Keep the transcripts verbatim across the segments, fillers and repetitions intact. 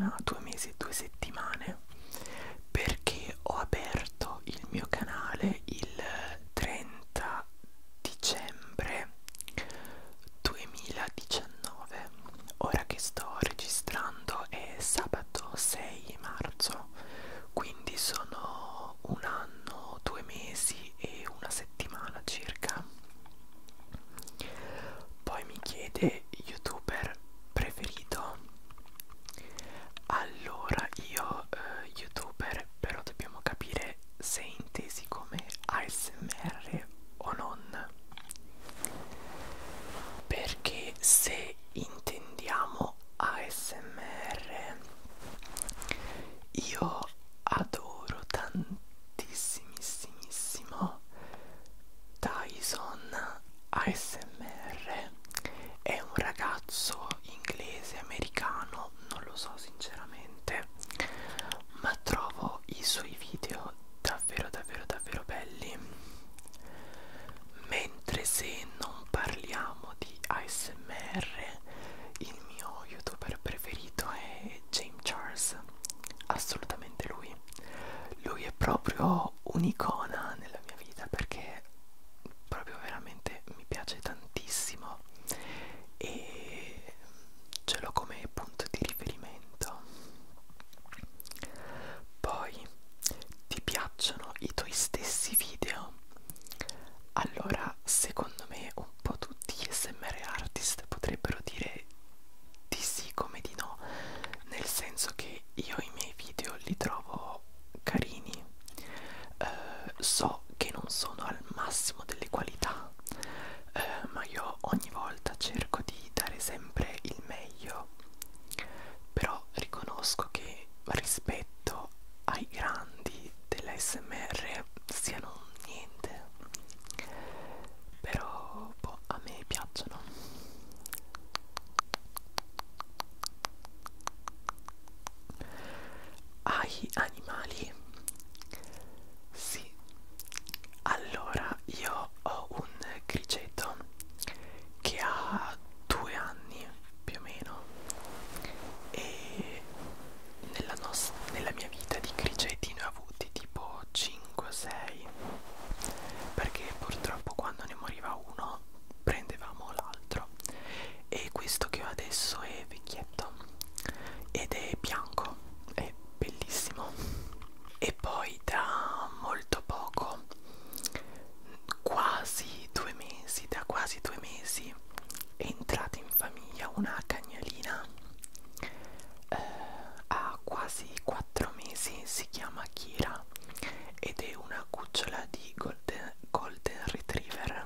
settimana, due mesi e due settimane, perché ho aperto il mio canale il trenta dicembre duemiladiciannove. Ora che sto registrando è sabato sei marzo, quindi sono un anno, due mesi e una settimana circa. Poi mi chiede youtuber preferito. Allora io eh, youtuber, però dobbiamo capire se intesi come A S M R o non, perché se intendiamo A S M R io adoro tantissimissimo Tyson A S M R. È un ragazzo inglese, americano, non lo so sinceramente, ma trovo i suoi video davvero davvero davvero belli. Mentre se non parliamo di A S M R, il mio youtuber preferito è James Charles, assolutamente lui. Lui è proprio un'icona nella mia vita perché proprio veramente mi piace tantissimo e ce l'ho come punto di riferimento. Poi, ti piacciono i tuoi stessi video? Allora, secondo me un po' tutti gli A S M R artist potrebbero dire di sì come di no, nel senso che io i miei video li trovo carini, eh, so che non sono al massimo delle qualità, eh, ma io ogni volta cerco di dare sempre il meglio, però riconosco che rispetto ai grandi dell'A S M R siano niente, però boh, a me piacciono. Hai animali? Sì, allora io ho un criceto che ha due anni più o meno e nella, nos- nella mia vita di criceti ne ho avuti tipo cinque o sei, perché purtroppo quando ne moriva uno prendevamo l'altro, e questo che ho adesso è vecchietto ed è bianco, è bellissimo. E poi da molto poco, quasi due mesi, da quasi due mesi è entrata in famiglia una cagnolina, eh, ha quasi quattro mesi, si chiama Kira ed è una cucciola di golden, golden retriever,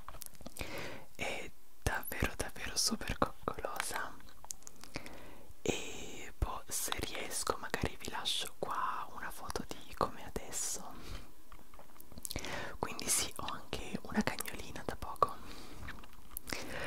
è davvero davvero super coccolosa. E boh, se riesco magari vi lascio qua una foto di come adesso. Quindi sì, ho anche una cagnolina da poco.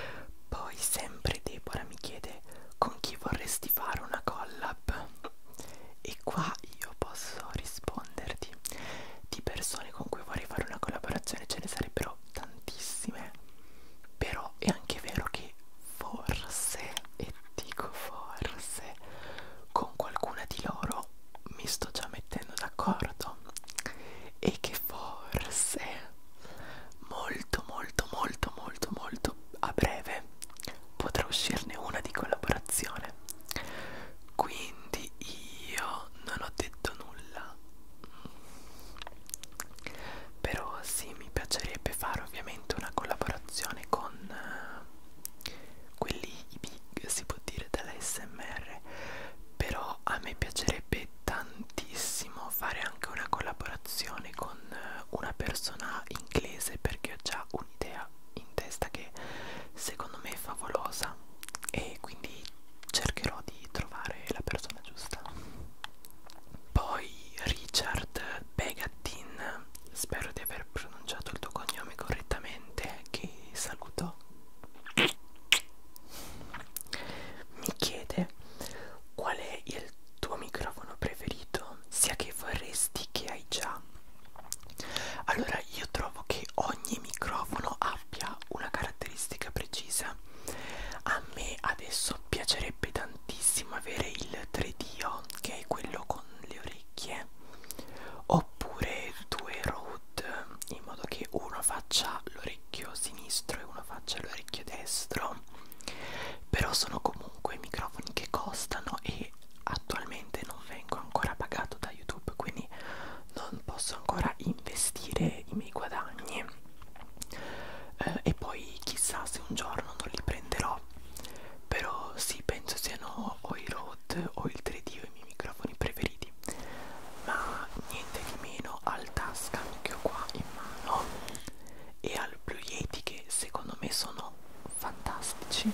adesso piacerebbe tantissimo avere il tre D O, che è quello con le orecchie, oppure due Rode, in modo che uno faccia l'orecchio sinistro e uno faccia l'orecchio destro. Però sono comunque microfoni che costano e attualmente non vengo ancora pagato da YouTube, quindi non posso ancora investire i miei guadagni. Eh, e poi chissà se un giorno non li prenderò. Però sì, penso siano o i Rode o il tre D O i miei microfoni preferiti. Ma niente di meno al Tascam che ho qua in mano e al Blue Yeti, che secondo me sono fantastici.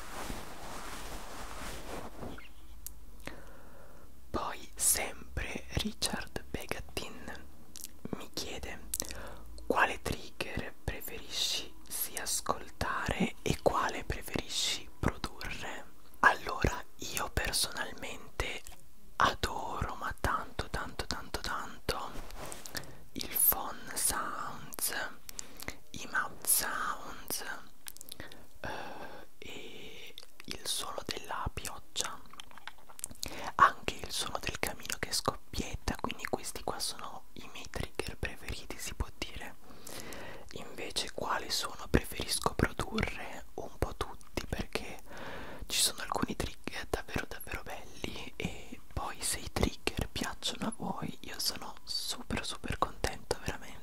Poi sempre Richard Begatin mi chiede: quale trigger preferisci sia ascoltare e quale preferisci produrre? Allora, io personalmente adoro, ma tanto tanto tanto tanto, il phone sounds, i mouth sounds, eh, e il suono della pioggia, anche il suono del camino che scoppietta, quindi questi qua sono i miei trigger preferiti, si può dire. Invece quali suono preferisco produrre? Un po' tutti, perché ci sono alcuni trigger davvero davvero belli, e poi se i trigger piacciono a voi io sono super super contento, veramente.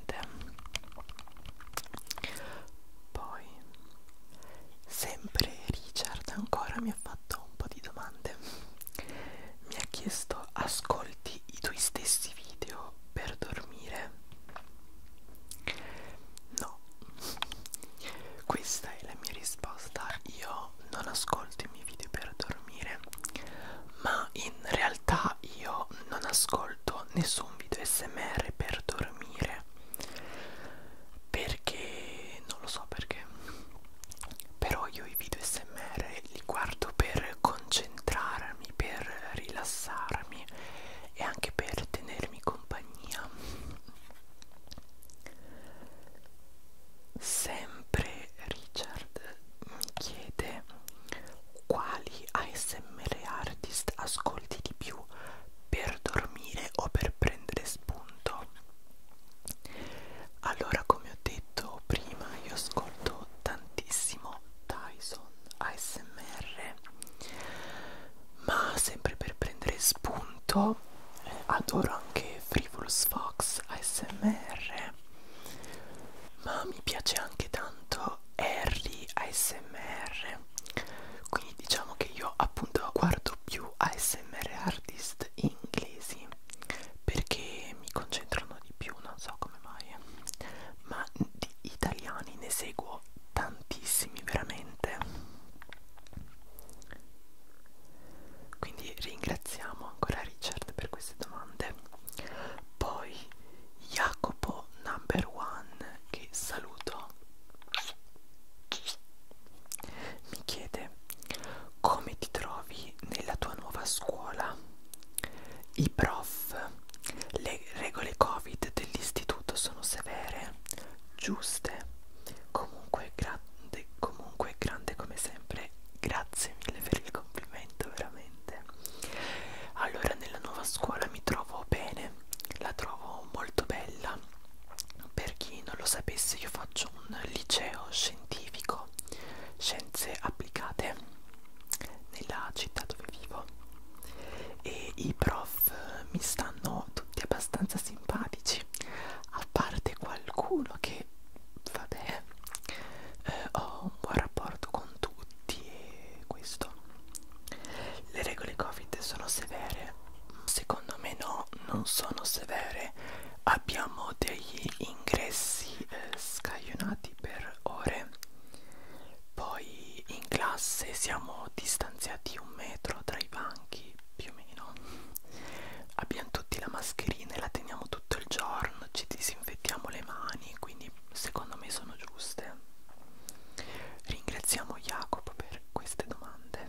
Poi sempre Richard ancora mi ha fatto un po' di domande. Mi ha chiesto: ascolti i tuoi stessi video per dormire? No, questa è la mia risposta. Io non ascolto i miei video per dormire, ma in realtà io non ascolto nessun video A S M R per dormire, perché non lo so perché, però io i video A S M R li guardo per concentrarmi, per rilassarmi e anche per tenermi compagnia. Sempre Richard mi chiede: quali A S M R artist ascolti di più per dormire o per prendere spunto? Allora, come ho detto prima, io ascolto tantissimo Tyson A S M R, ma sempre per prendere spunto eh, adoro anche Frivolous Fox A S M R, ma mi piace anche tanto Harry A S M R. Quindi diciamo che io appunto guardo più A S M R artist inglesi perché mi concentrano di più, non so come mai, ma di italiani ne seguo tantissimi veramente. Quindi ringraziamo ancora Richard per queste domande. Poi Jacopo number one, che saluto, mi chiede: come ti trovi nella tua nuova scuola? I prof, le regole Covid dell'istituto sono severe, giuste? Comunque grande, comunque grande come sempre, grazie mille per il complimento, veramente. Allora, nella nuova scuola mi trovo bene, la trovo molto bella. Per chi non lo sapesse, io faccio un liceo scientifico, scienze applicate, nella città dove vivo, e i prof mi stanno tutti abbastanza simpatici, a parte qualcuno che, vabbè, eh, ho un buon rapporto con tutti e questo. Le regole Covid sono severe? Secondo me no, non sono severe. Abbiamo degli ingressi eh, scaglionati per ore, poi in classe siamo distanziati un metro tra i banchi, più o meno. Abbiamo tutti la mascherina e la teniamo tutto il giorno, ci disinfettiamo le mani, quindi secondo me sono giuste. Ringraziamo Jacopo per queste domande.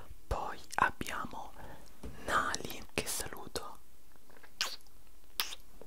Poi abbiamo Nali, che saluto,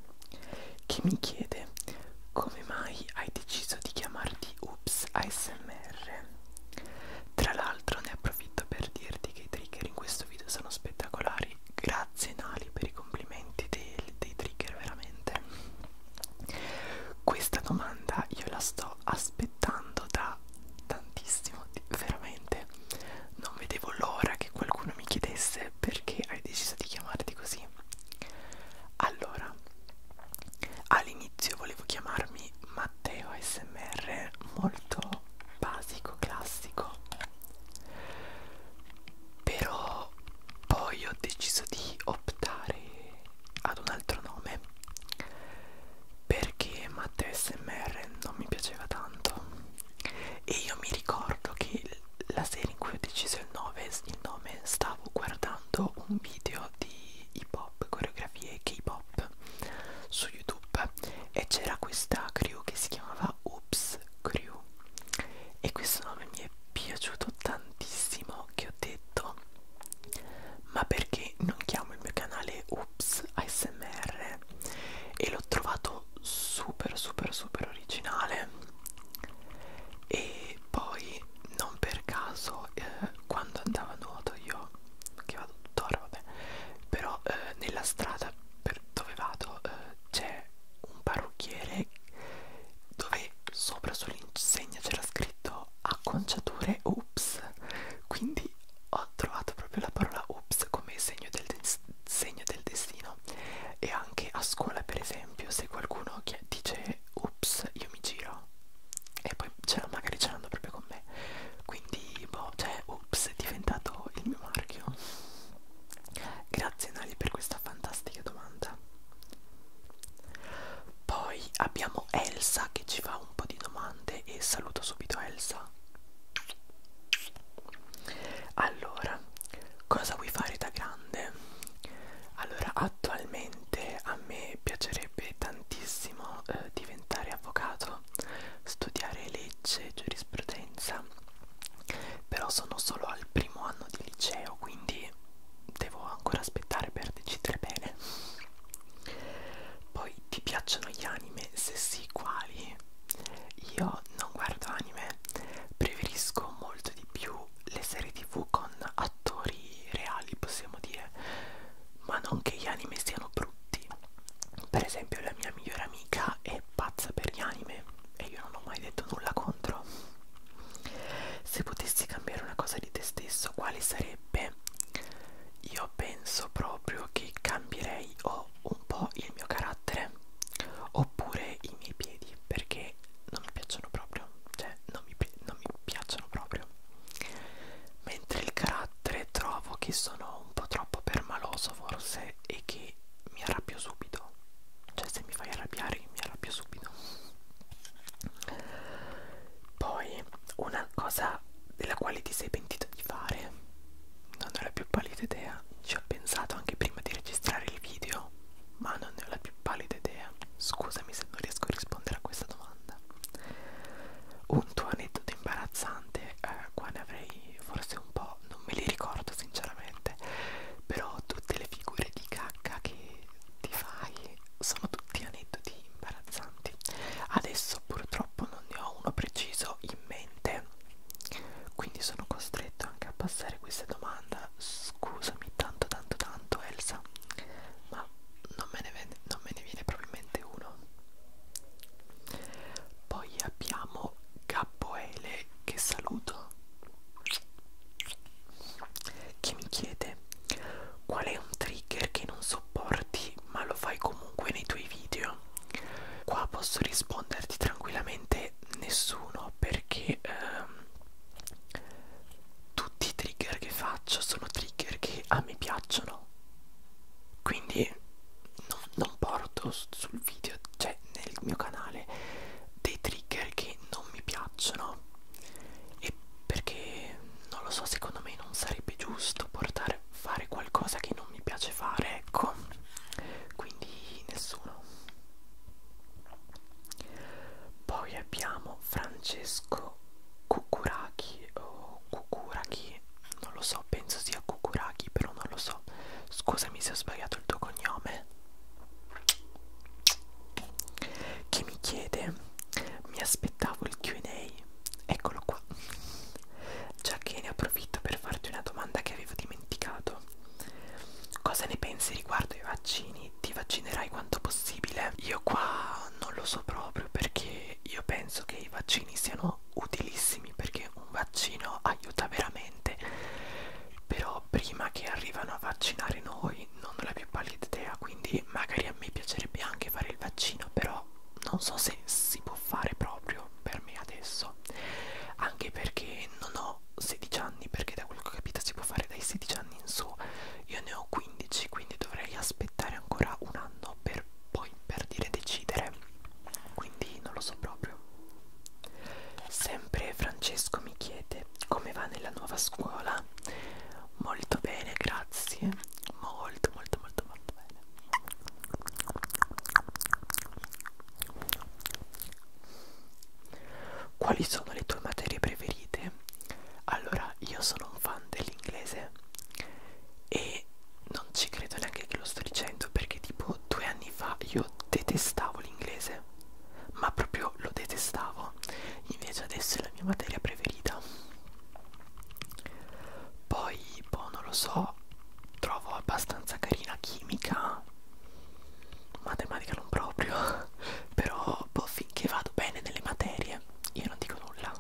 un video di hip hop, coreografie K-pop su YouTube, e c'era questa crew che si chiamava Oops Crew, e questo nome mi è piaciuto tantissimo, che ho detto: ma perché non chiamo il mio canale Oops A S M R? E l'ho trovato super super super originale. E poi, non per caso, eh, quando andavo a nuoto, io che vado tuttora, vabbè, però eh, nella strada per dove vado eh, c'è un parrucchiere dove sopra sull'insegna c'era scritto acconciature Oops, quindi ho trovato proprio la parola Oops come segno del, segno del destino. E anche a scuola, per esempio, se qualcuno che dice Oops, io mi giro e poi ce magari ce l'hanno proprio con me, quindi boh, cioè Oops è diventato il mio marchio. Grazie Nali per questa fantastica domanda. Poi abbiamo Elsa che ci fa un po' di domande, e saluto subito Elsa. Allora, cosa vuoi fare da grande? Allora, attualmente a me piacerebbe tantissimo eh, diventare avvocato, studiare legge, giurisprudenza, però sono solo al primo anno di liceo, quindi devo ancora aspettare per decidere bene. Poi, ti piacciono gli anime? Se sì, quali? Io non guardo anime, preferisco molto di più le serie tv con attori reali, possiamo dire, ma non che gli anime siano brutti. Per esempio la mia migliore amica è pazza per gli anime e io non ho mai detto nulla contro. Se potessi cambiare una cosa di te stesso, quale sarebbe? Io penso proprio che cambierei o un po' il mio carattere oppure i miei piedi, perché non mi piacciono proprio, cioè non mi, non mi piacciono proprio. Mentre il carattere trovo che sono un po' troppo permaloso forse, e che mi arrabbio subito, cioè se mi fai arrabbiare mi arrabbio subito. Poi una cosa della quale ti sei pentito di fare? Non ho la più pallida idea, ci ho pensato anche prima di registrare il video, ma non ne ho la più pallida idea. Scusami se non riesco a rispondere a questa domanda. Un tuo aneddoto imbarazzante? Eh, qua ne avrei forse un po', non me li ricordo sinceramente, però tutte le figure di cacca che ti fai sono tutti aneddoti imbarazzanti. Adesso purtroppo non ne ho uno preciso in mente, quindi sono costretto anche a passare questa domanda. Scusami tanto tanto tanto Elsa, ma non me ne, vene, non me ne viene proprio in mente uno. Poi abbiamo Gabboele, che saluto, che mi chiede: qual è un trigger che non sopporti ma lo fai comunque nei tuoi video? Qua posso risponderti tranquillamente nessuno, perché ehm, tutti i trigger che faccio sono trigger che a me piacciono, quindi non, non porto sul video, cioè nel mio canale, dei trigger che non mi piacciono, e perché non lo so, secondo me non sarebbe giusto portare fare qualcosa che non mi piace fare, ecco, quindi nessuno. Poi abbiamo Francesco Cucuraki o Cucuraki, non lo so, penso sia Cucuraki, però non lo so, scusami se ho sbagliato il tuo cognome, che mi chiede: mi aspettavo il Q and A, eccolo qua, già che ne approfitto per farti una domanda che avevo dimenticato. Cosa ne pensi riguardo ai vaccini? Ti vaccinerai quanto possibile? Io qua non lo so proprio, perché io penso che i vaccini siano utilissimi, perché un vaccino aiuta veramente, però prima che arrivano a vaccinare noi non ho la più pallida idea, quindi magari a me piacerebbe anche fare il vaccino, però non so se si può fare proprio per me adesso, anche perché non ho sedici anni, perché da quello che ho capito si può fare dai sedici anni in su, io ne ho quindici, quindi dovrei aspettare ancora un anno per poi per dire decidere, quindi non lo so proprio. Sempre Francesco mi chiede: come va nella nuova scuola? Molto bene, grazie, lo so, trovo abbastanza carina chimica, matematica non proprio, però boh, finché vado bene nelle materie io non dico nulla.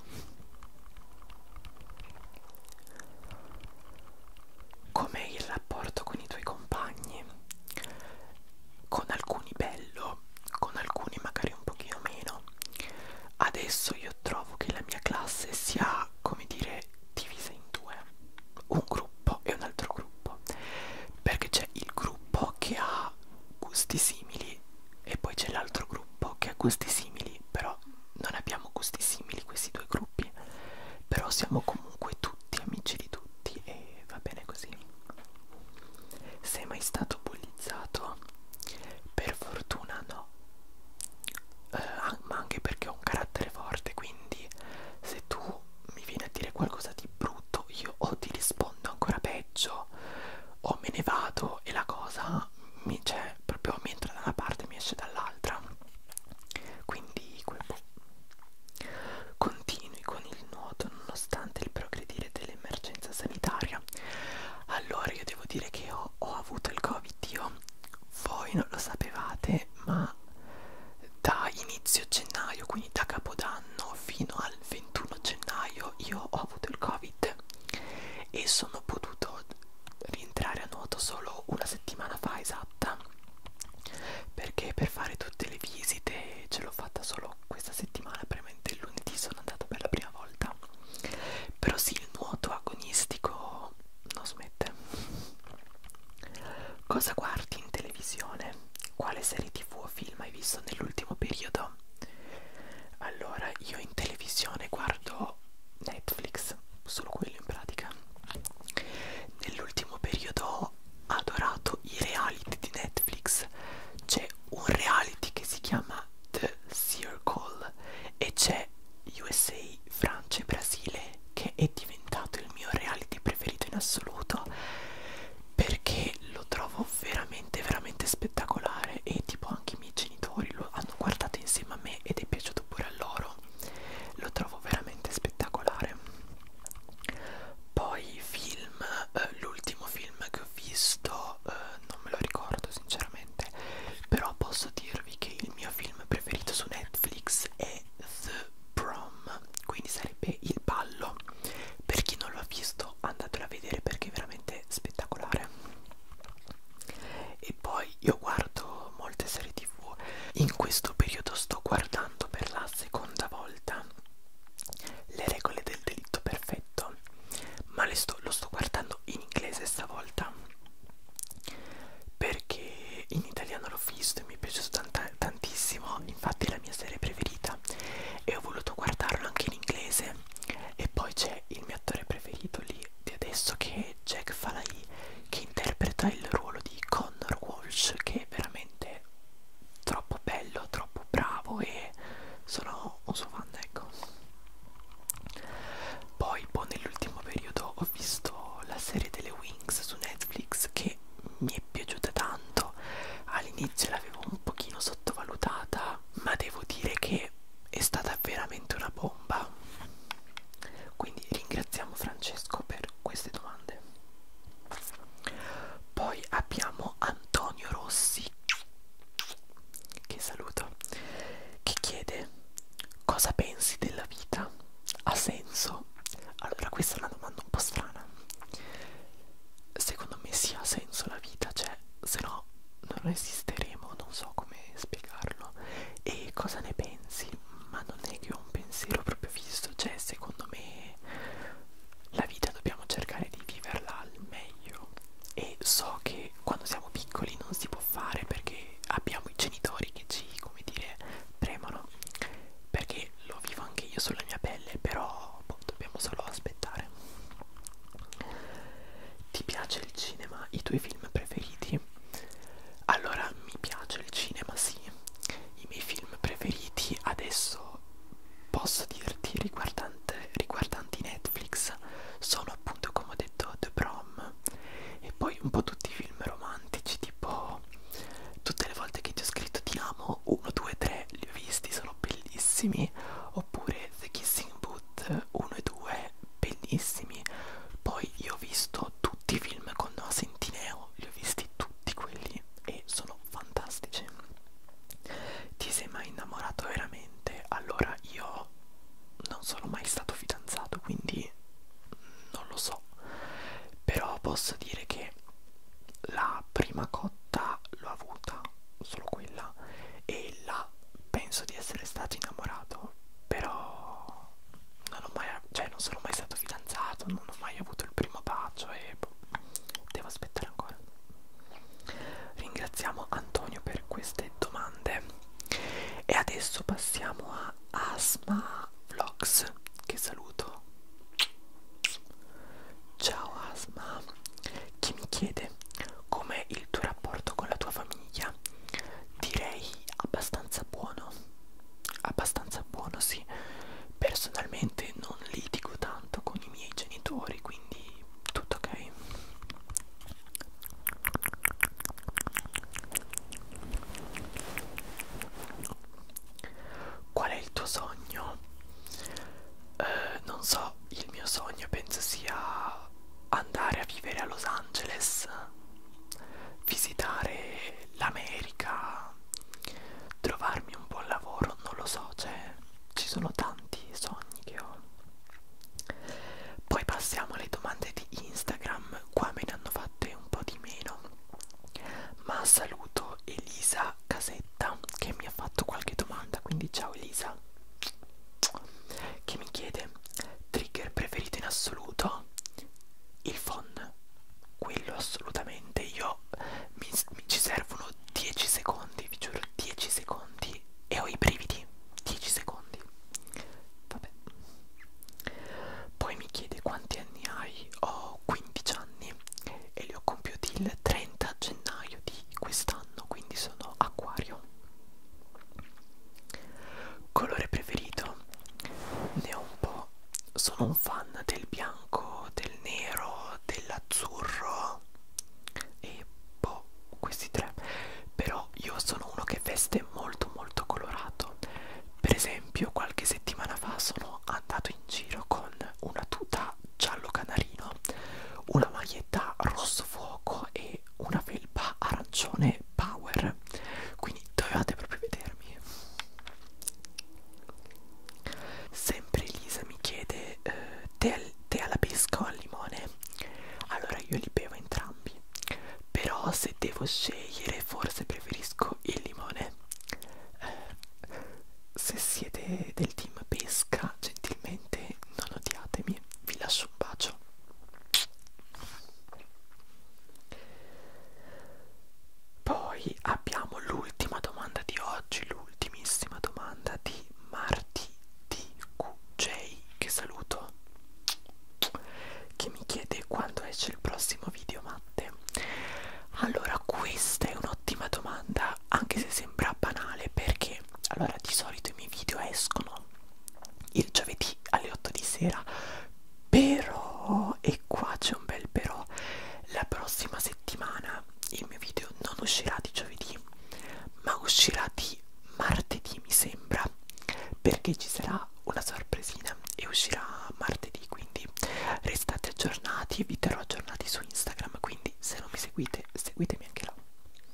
Com'è il rapporto con i tuoi compagni? Con alcuni bello, con alcuni magari un pochino meno. Adesso io trovo che la mia classe sia, come dire, divisa in due, un gruppo e un altro gruppo, perché c'è il gruppo che ha gusti simili e poi c'è l'altro gruppo che ha gusti simili, però non abbiamo gusti simili questi due gruppi, però siamo comunque tutti amici di tutti e va bene così. Sei mai stato bullizzato? Per fortuna no, eh, ma anche perché ho un carattere forte, quindi se tu mi vieni a dire qualcosa di brutto io o ti rispondo ancora peggio o me ne vado e la cosa mi, cioè, proprio mi entra da una parte e mi esce dall'altra, quindi quel po'. Continui con il nuoto nonostante il progredire dell'emergenza sanitaria. Allora io devo dire che ho, ho avuto il covid io, voi non lo sapevate, ma da inizio gennaio, quindi da Capodanno fino al ventuno gennaio io ho avuto il covid e sono potuto rientrare a nuoto solo una settimana fa esatta, perché per fare tutte le visite ce l'ho fatta solo questa settimana, praticamente il lunedì sono andato per la prima volta. Però sì, il nuoto agonistico non smette. Cosa guardi in televisione? Quale serie tv o film hai visto nell'ultimo periodo? Allora, io in televisione guardo Netflix, solo quello in pratica. Nell'ultimo periodo ho adorato i reality di Netflix. C'è un reality che si chiama The Circle e c'è U S A, Francia e Brasile, che è diventato il mio reality preferito in assoluto, perché lo trovo veramente veramente spettacolare e tipo anche i miei genitori lo hanno guardato insieme a me ed è piaciuto pure a loro. Lo trovo veramente spettacolare. Poi film, eh, l'ultimo film che ho visto eh, non me lo ricordo sinceramente, però posso dirvi che il mio film preferito su Netflix è The Prom, quindi sarebbe Il ballo. Per chi non lo ha visto andatelo a vedere perché è veramente spettacolare. E poi io guardo molte serie tv, in questo periodo sto guardando per la seconda volta Le regole del delitto perfetto, ma le sto, lo sto guardando in inglese stavolta, perché in italiano l'ho visto e mi è piaciuto tanta, tantissimo, infatti è la mia serie preferita e ho voluto guardarlo anche in inglese. E poi c'è il mio attore preferito lì di adesso che è Jack Falahy, che interpreta il ruolo di Connor Walsh, che è veramente troppo bello, troppo bravo e sono un suo fan, ecco. Poi boh, nell'ultimo periodo ho visto la serie delle Wings su Netflix che mi è piaciuta tanto. All'inizio l'avevo un pochino sottovalutata, ma devo dire che è stata veramente una bomba, quindi ringraziamo Francesco per queste domande. Poi abbiamo Antonio Rossi, che saluto, che chiede: cosa pensi della vita? Ha senso? Allora, questa è una domanda un po' strana. Secondo me sì, ha senso la vita, cioè se no non esisteremo, non so come spiegarlo. E cosa ne pensi? Ma non è che ho un pensiero proprio fisso, cioè secondo me la vita dobbiamo cercare di viverla al meglio, e so che quando siamo piccoli non si può fare perché abbiamo i genitori che ci, come dire, premono, perché lo vivo anche io sulla mia pelle, però boh, dobbiamo solo aspettare. Ti piace il cinema? I tuoi film preferiti? Allora, mi piace il cinema, sì. I miei film preferiti adesso posso dirti riguardante, riguardanti Netflix sono appunto, come ho detto, The Prom e poi un po' tutti i film romantici, tipo Tutte le volte che ti ho scritto ti amo, uno, due, tre, li ho visti, sono bellissimi, oppure The Kissing Booth uno e due, bellissimi. Poi io ho visto tutti i film posso dire che la prima cotta l'ho avuta, solo quella, e là penso di essere stato innamorato, però non ho mai, cioè non sono mai stato fidanzato, non ho mai avuto il primo bacio e boh, devo aspettare ancora. Ringraziamo Antonio per queste domande e adesso passiamo a Asma Vlogs, che saluto. Ciao Asma, chi mi chiede com'è il tuo rapporto con la tua famiglia? Direi abbastanza buono, abbastanza buono, sì. Personalmente non litigo tanto con i miei genitori, quindi tutto ok. Qual è il tuo sogno? Eh, non so, il mio sogno penso sia andare a vivere a Los Angeles, visitare l'America, trovarmi un buon lavoro, non lo so, cioè ci sono tanti sogni che ho. Poi passiamo alle domande di Instagram, qua me ne hanno fatte un po' di meno, ma saluto Elisa Casetta che mi ha fatto qualche domanda, quindi ciao Elisa, che mi chiede trigger preferito in assoluto. Il phon, quello assolutamente. Io mi, mi ci servono dieci secondi, vi giuro, dieci secondi e ho i brividi. dieci secondi. Vabbè. Poi mi chiede quanti anni hai. Ho quindici anni e li ho compiuti il trenta gennaio di quest'anno, quindi sono acquario. Colore preferito? Ne ho un po'. Sono un fan del bianco, del nero, dell'azzurro e boh, questi tre. Però io sono uno che veste molto molto colorato. Per esempio qualche settimana fa sono andato in giro con una tuta giallo canarino, una maglietta rosso fuoco e una felpa arancione power, quindi dovevate proprio vedermi. Sempre Elisa mi chiede eh, tè, al, tè alla pesca o al limone? Allora io li bevo entrambi, però se devo scegliere forse preferisco il limone. eh, se siete del team pesca gentilmente non odiatemi, vi lascio un bacio. Poi abbiamo l'ultima domanda di oggi, l'ultimissima domanda di Marti D Q J, che saluto, che mi chiede quando esce il prossimo video Matte. Allora questa è un'ottima domanda, anche se sembra banale, perché allora di solito i miei video escono il giovedì alle otto di sera, però, e qua c'è un bel però, la prossima settimana il mio video non uscirà di giovedì, ma uscirà di martedì mi sembra, perché ci sarà una sorpresina e uscirà martedì, quindi restate aggiornati e vi terrò aggiornati su Instagram, quindi se non mi seguite seguitemi anche là.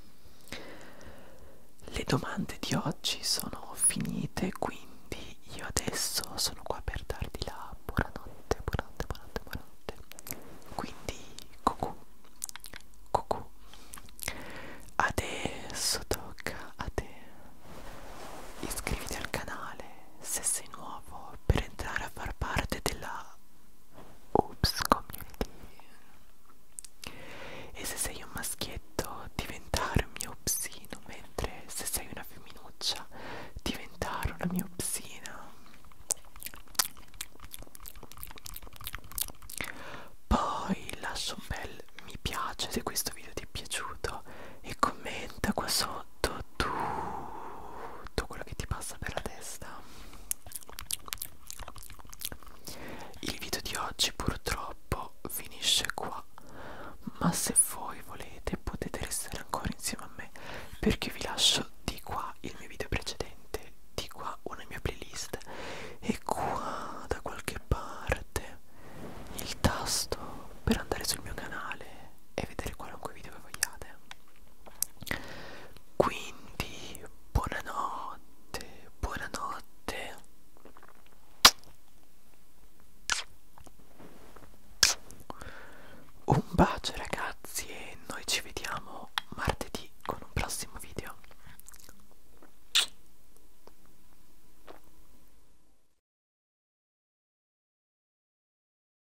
Le domande di oggi sono finite, quindi io adesso sono qua per darti la buonanotte, buonanotte, buonanotte, buonanotte. Quindi cucù, cucù. Adesso tocca a te. Iscriviti al canale se sei nuovo per entrare a far parte della Oops Community. E se sei un maschietto diventare un mio upsino, mentre se sei una femminuccia diventare una mia upsina. Poi lascia un bel mi piace se questo video ti è piaciuto e commenta qua sotto tutto quello che ti passa per la testa. Il video di oggi purtroppo finisce qua, ma se voi volete potete restare ancora insieme a me, perché vi lascio di qua il mio video precedente, di qua una mia playlist e qua da qualche parte il tasto per andare sul mio canale e vedere qualunque video Un bacio ragazzi.